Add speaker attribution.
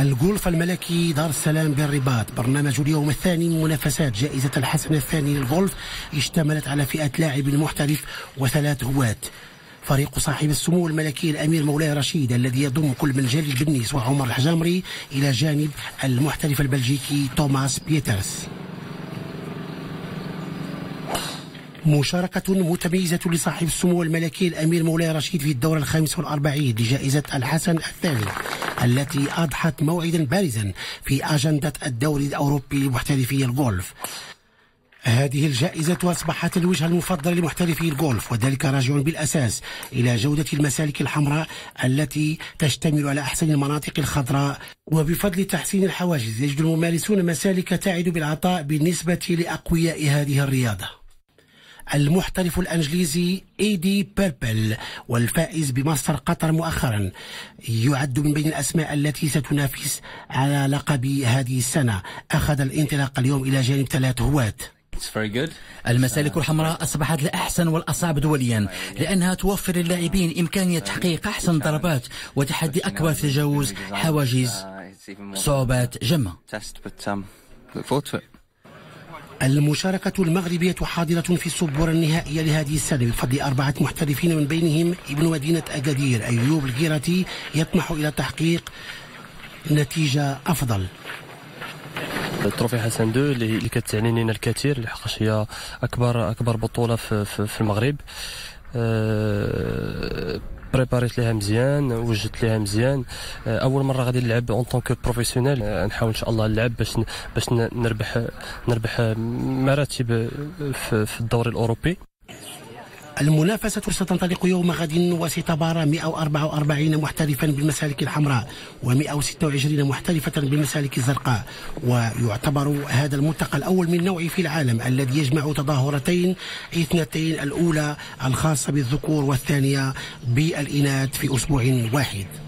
Speaker 1: الجولف الملكي دار السلام بالرباط. برنامج اليوم الثاني من منافسات جائزة الحسن الثاني للجولف اشتملت على فئة لاعب محترف وثلاث هواة. فريق صاحب السمو الملكي الأمير مولاي رشيد الذي يضم كل من جليل بنيس وعمر الحجامري إلى جانب المحترف البلجيكي توماس بيترس. مشاركة متميزة لصاحب السمو الملكي الأمير مولاي رشيد في الدورة 45 لجائزة الحسن الثاني التي أضحت موعدا بارزا في أجندة الدوري الأوروبي لمحترفي الجولف. هذه الجائزة أصبحت الوجهة المفضلة لمحترفي الجولف، وذلك راجع بالأساس إلى جودة المسالك الحمراء التي تشتمل على أحسن المناطق الخضراء، وبفضل تحسين الحواجز يجد الممارسون مسالك تعد بالعطاء بالنسبة لأقوياء هذه الرياضة. المحترف الأنجليزي إيدي بيربل والفائز بماستر قطر مؤخرا يعد من بين الأسماء التي ستنافس على لقب هذه السنة. أخذ الانطلاق اليوم إلى جانب ثلاث هواة.
Speaker 2: المسالك الحمراء أصبحت الأحسن والأصعب دوليا لأنها توفر للاعبين إمكانية تحقيق أحسن ضربات وتحدي أكبر في تجاوز حواجز صعوبات جمة.
Speaker 1: المشاركة المغربية حاضرة في الصبورة النهائية لهذه السنة بفضل 4 محترفين من بينهم ابن مدينة أكادير أيوب القيراتي يطمح إلى تحقيق نتيجة أفضل.
Speaker 3: التروفي حسن 2 اللي كتعني لنا الكثير لحقاش هي اكبر بطوله في المغرب. بريباريت ليها مزيان، وجدت ليها مزيان. اول مره غادي نلعب اون طونك بروفيسيونيل، نحاول ان شاء الله نلعب باش نربح مراتب في الدوري الاوروبي.
Speaker 1: المنافسة ستنطلق يوم غد وستبارى 144 محترفا بالمسالك الحمراء و126 محترفة بالمسالك الزرقاء، ويعتبر هذا الملتقى الأول من نوعه في العالم الذي يجمع تظاهرتين اثنتين، الأولى الخاصة بالذكور والثانية بالإناث في أسبوع واحد.